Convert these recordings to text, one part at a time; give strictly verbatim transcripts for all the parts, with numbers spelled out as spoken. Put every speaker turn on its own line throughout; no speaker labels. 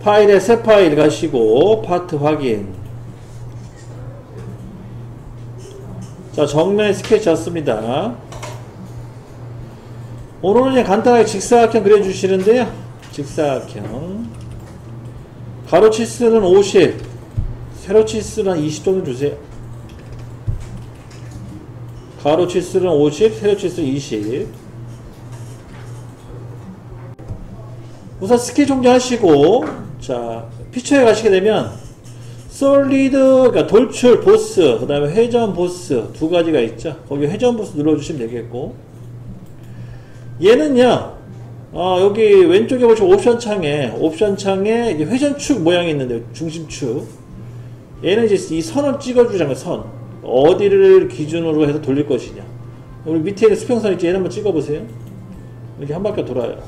파일에 새 파일 가시고 파트 확인. 자, 정면에 스케치 왔습니다. 오늘은 그냥 간단하게 직사각형 그려주시는데요. 직사각형. 가로 치수는 오십, 세로 치수는 한 이십 정도 주세요. 가로 치수는 오십, 세로 치수는 이십. 우선 스케치 종료하시고, 자, 피처에 가시게 되면 솔리드, 그러니까 돌출 보스, 그 다음에 회전 보스 두 가지가 있죠. 거기 회전 보스 눌러주시면 되겠고, 얘는요, 어, 여기 왼쪽에 보시면 옵션 창에, 옵션 창에 이제 회전축 모양이 있는데, 중심축. 얘는 이제 이 선을 찍어주자는 선. 어디를 기준으로 해서 돌릴 것이냐. 우리 밑에 있는 수평선 있죠? 얘는 한번 찍어보세요. 이렇게 한 바퀴 돌아요.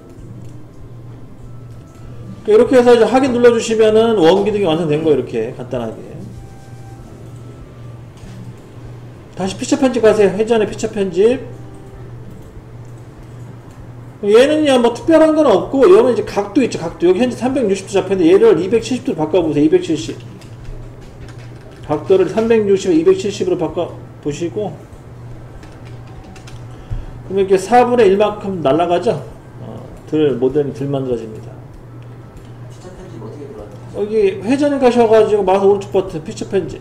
이렇게 해서 이제 확인 눌러주시면은 원기둥이 완성된 거예요. 이렇게 간단하게. 다시 피처 편집 가세요. 회전의 피처 편집. 얘는요, 뭐 특별한 건 없고, 얘는 이제 각도 있죠. 각도. 여기 현재 삼백육십 도 잡혔는데 얘를 이백칠십 도로 바꿔보세요. 이백칠십. 각도를 삼백육십에 이백칠십으로 바꿔보시고, 그럼 이렇게 사분의 일만큼 날아가죠? 어, 들, 모델이 들 만들어집니다. 여기 회전에 가셔가지고 마우스 오른쪽 버튼 피처 편집.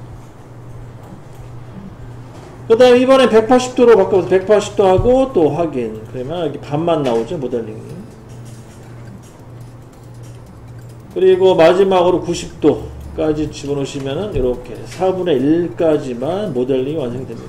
그 다음에 이번에 백팔십 도로 바꿔서 백팔십 도 하고 또 확인. 그러면 이렇게 반만 나오죠, 모델링이. 그리고 마지막으로 구십 도까지 집어넣으시면은 이렇게 사분의 일까지만 모델링이 완성이 됩니다.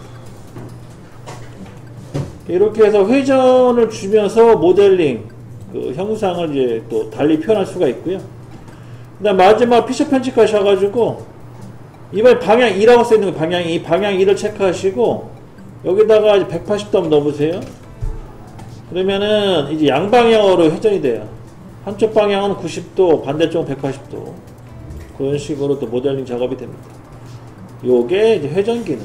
이렇게 해서 회전을 주면서 모델링 그 형상을 이제 또 달리 표현할 수가 있고요. 그 다음 마지막 피처 편집 가셔가지고 이번에 방향 이라고 써있는 거 방향 이, 방향 이를 체크하시고 여기다가 이제 백팔십 도 한번 넣어보세요. 그러면은 이제 양방향으로 회전이 돼요. 한쪽 방향은 구십 도, 반대쪽은 백팔십 도. 그런 식으로 또 모델링 작업이 됩니다. 요게 이제 회전 기능.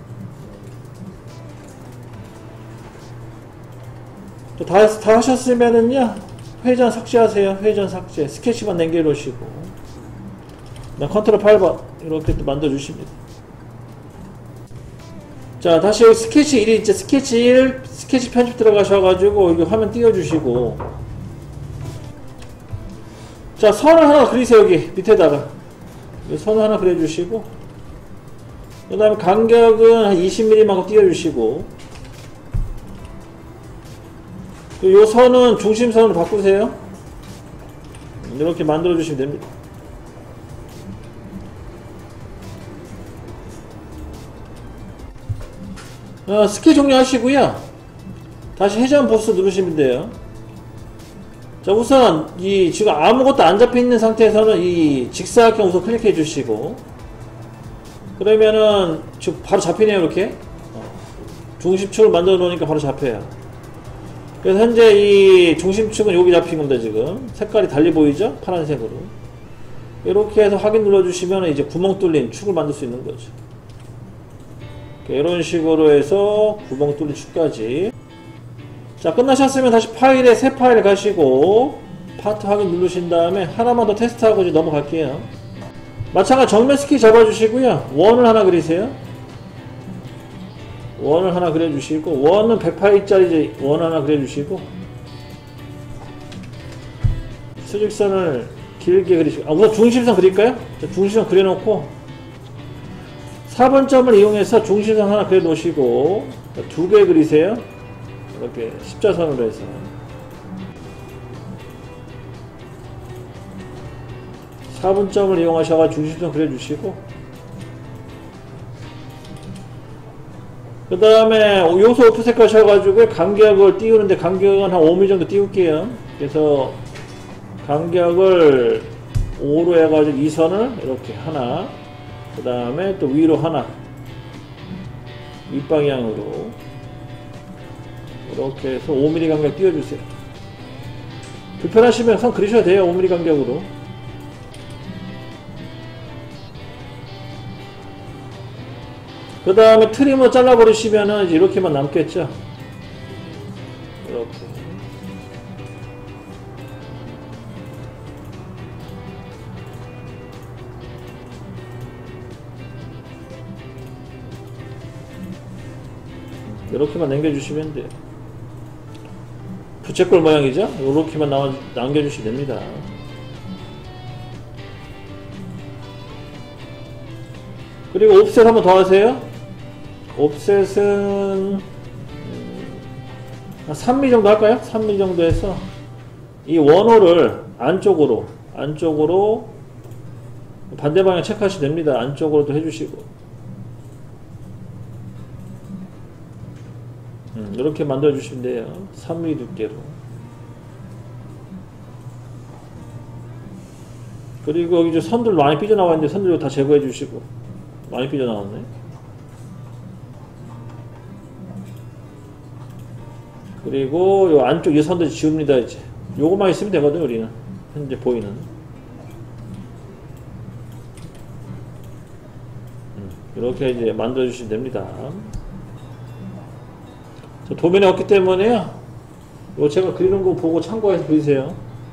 또 다, 다 하셨으면은요, 회전 삭제하세요. 회전 삭제. 스케치만 남겨놓으시고. 컨트롤 팔 번 이렇게 또 만들어 주십니다. 자, 다시 여기 스케치 일이 있죠. 스케치 일 스케치 편집 들어가셔가지고 여기 화면 띄워주시고, 자, 선을 하나 그리세요. 여기 밑에다가 선을 하나 그려주시고, 그 다음에 간격은 한 이십 밀리미터만큼 띄워주시고, 요 선은 중심선으로 바꾸세요. 이렇게 만들어 주시면 됩니다. 어, 스케치 종료하시고요. 다시 회전 보스 누르시면 돼요. 자, 우선 이 지금 아무것도 안 잡혀 있는 상태에서는 이 직사각형 우선 클릭해 주시고, 그러면은 지금 바로 잡히네요. 이렇게 중심축을 만들어 놓으니까 바로 잡혀요. 그래서 현재 이 중심축은 여기 잡힌 겁니다. 지금 색깔이 달리 보이죠? 파란색으로. 이렇게 해서 확인 눌러주시면 이제 구멍 뚫린 축을 만들 수 있는 거죠. 이런 식으로 해서 구멍 뚫린 축까지. 자, 끝나셨으면 다시 파일에 새 파일 가시고 파트 확인 누르신 다음에 하나만 더 테스트하고 이제 넘어갈게요. 마찬가지 정면 스케치 잡아주시고요. 원을 하나 그리세요. 원을 하나 그려주시고, 원은 백팔 일짜리 이제 원 하나 그려주시고, 수직선을 길게 그리시고, 아, 우선 중심선 그릴까요? 자, 중심선 그려놓고 사 번점을 이용해서 중심선 하나 그려 놓으시고 두 개 그리세요. 이렇게 십자선으로 해서 사 분점을 이용하셔서 중심선 그려 주시고, 그 다음에 요소 오프셋 하셔가지고 간격을 띄우는데 간격은 한 오 밀리미터 정도 띄울게요. 그래서 간격을 오로 해가지고 이 선을 이렇게 하나, 그 다음에 또 위로 하나, 윗방향으로 이렇게 해서 오 밀리미터 간격 띄워주세요. 불편하시면 선 그리셔도 돼요. 오 밀리미터 간격으로. 그 다음에 트림으로 잘라버리시면은 이제 이렇게만 남겠죠. 이렇게. 이렇게만 남겨주시면 돼요. 부채꼴 모양이죠? 이렇게만 남겨주시면 됩니다. 그리고 옵셋 한번 더 하세요. 옵셋은 삼 밀리미터 정도 할까요? 삼 밀리미터 정도 해서 이 원호를 안쪽으로 안쪽으로 반대 방향 체크하시면 됩니다. 안쪽으로도 해주시고 음, 이렇게 만들어 주시면 돼요. 삼 밀리미터 두께로. 그리고 여기 선들 많이 삐져나와 있는데 선들 다 제거해 주시고. 많이 삐져나왔네. 그리고 요 안쪽 이 선들 지웁니다. 이제 요거만 있으면 되거든. 우리는 현재 보이는 음, 이렇게 이제 만들어 주시면 됩니다. 저 도면에 없기 때문에요. 요 제가 그리는 거 보고 참고해서 그리세요.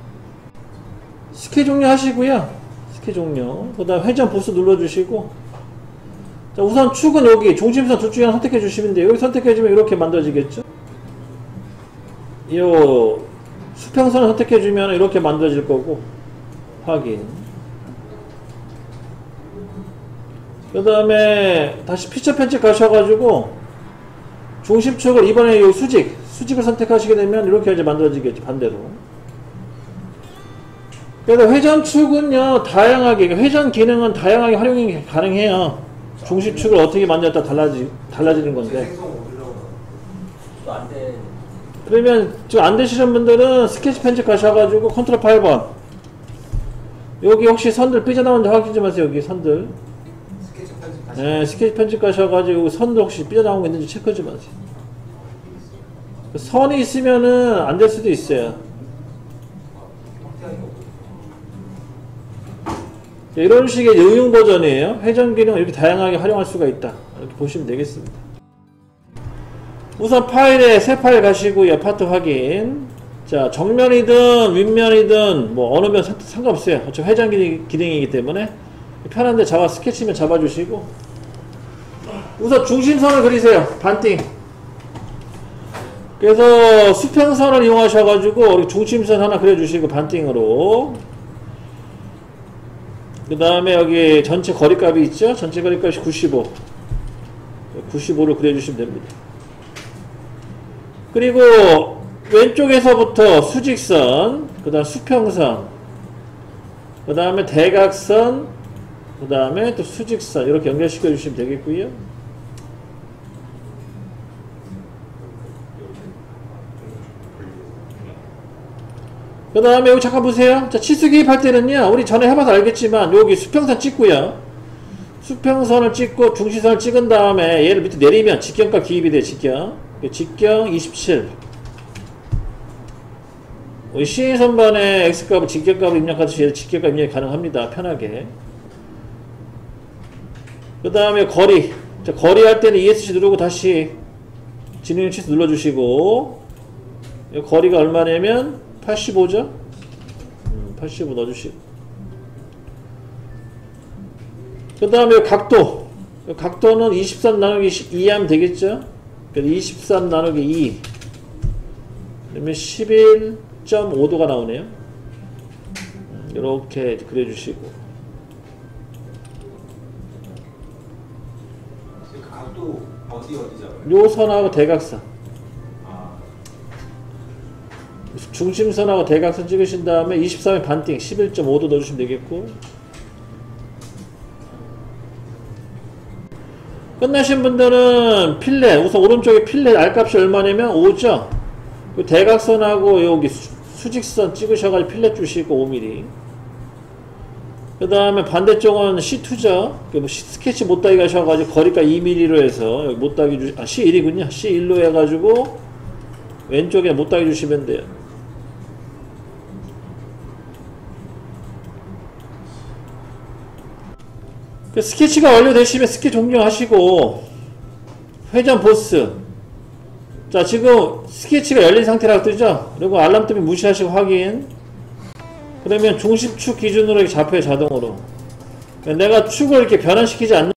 스케 종료 하시고요. 스케 종료. 그 다음 회전 보스 눌러주시고. 자, 우선 축은 여기 중심선 둘 중에 하나 선택해 주시면 돼요. 여기 선택해 주면 이렇게 만들어지겠죠. 요 수평선을 선택해 주면 이렇게 만들어질 거고. 확인. 그 다음에 다시 피처 편집 가셔가지고 중심축을 이번에 여기 수직 수직을 선택하시게 되면 이렇게 이제 만들어지겠죠. 반대로. 그래서 회전축은요 다양하게 회전 기능은 다양하게 활용이 가능해요. 중심축을 어떻게 만들었다 달라지 달라지는 건데. 그러면 지금 안 되시는 분들은 스케치 편집 가셔가지고 컨트롤 팔 번 여기 혹시 선들 삐져나오는지 확인 좀 하세요. 여기 선들.
스케치 편집 가셔.
네, 스케치 편집 가셔가지고 선들 혹시 삐져나온 거 있는지 체크 좀 하세요. 선이 있으면은 안 될 수도 있어요. 이런 식의 응용 버전이에요. 회전 기능을 이렇게 다양하게 활용할 수가 있다. 이렇게 보시면 되겠습니다. 우선 파일에 새 파일 가시고요. 파트 확인. 자, 정면이든 윗면이든 뭐 어느 면 상관없어요. 어차피 회전 기능, 기능이기 때문에 편한데 잡아 스케치면 잡아주시고 우선 중심선을 그리세요. 반띵. 그래서 수평선을 이용하셔가지고 중심선 하나 그려주시고 반띵으로. 그 다음에 여기 전체 거리값이 있죠? 전체 거리값이 구십오. 구십오를 그려주시면 됩니다. 그리고 왼쪽에서부터 수직선, 그 다음 수평선, 그 다음에 대각선, 그 다음에 또 수직선 이렇게 연결시켜 주시면 되겠고요. 그 다음에 여기 잠깐 보세요. 자, 치수 기입할 때는요, 우리 전에 해봐서 알겠지만, 여기 수평선 찍고요. 수평선을 찍고 중심선을 찍은 다음에 얘를 밑에 내리면 직경값 기입이 돼요. 직경. 직경 이십칠. 우리 시인 선반에 x값을 직경값을 입력하듯이 얘를 직경값 입력이 가능합니다. 편하게. 그 다음에 거리. 자, 거리 할 때는 이에스씨 누르고 다시 진행 치수 눌러주시고, 거리가 얼마냐면 팔십오죠? 음, 팔십오 넣어주시고. 그 다음에 각도. 각도는 이십삼 나누기 이 하면 되겠죠? 이십삼 나누기 이. 그러면 십일 점 오 도가 나오네요. 이렇게 그려주시고.
그 각도 어디 어디죠?
요 선하고 대각선. 중심선하고 대각선 찍으신 다음에 이십삼에 반띵 십일 점 오 도 넣어주시면 되겠고. 끝나신 분들은 필렛, 우선 오른쪽에 필렛 R값이 얼마냐면 오죠. 대각선하고 여기 수, 수직선 찍으셔가지고 필렛 주시고 오 밀리미터. 그 다음에 반대쪽은 씨 투죠. 뭐 스케치 못따기 가셔가지고 거리가 이 밀리미터로 해서 여기 못따기 주, 아 씨 일이군요. 씨 일로 해가지고 왼쪽에 못따기 주시면 돼요. 그 스케치가 완료되시면 스케치 종료하시고 회전 보스. 자, 지금 스케치가 열린 상태라고 뜨죠? 그리고 알람 뜨면 무시하시고 확인. 그러면 중심축 기준으로 잡혀요. 자동으로. 내가 축을 이렇게 변환시키지 않는